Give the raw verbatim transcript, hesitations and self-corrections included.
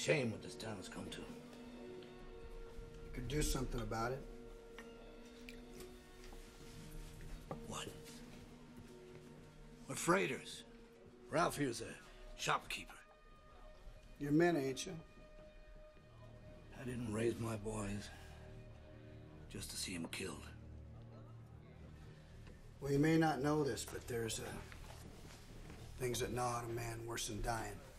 Shame what this town has come to. You could do something about it. What? We're freighters. Ralph here's a shopkeeper. You're men, ain't you? I didn't raise my boys just to see him killed. Well, you may not know this, but there's uh, things that gnaw at a man worse than dying.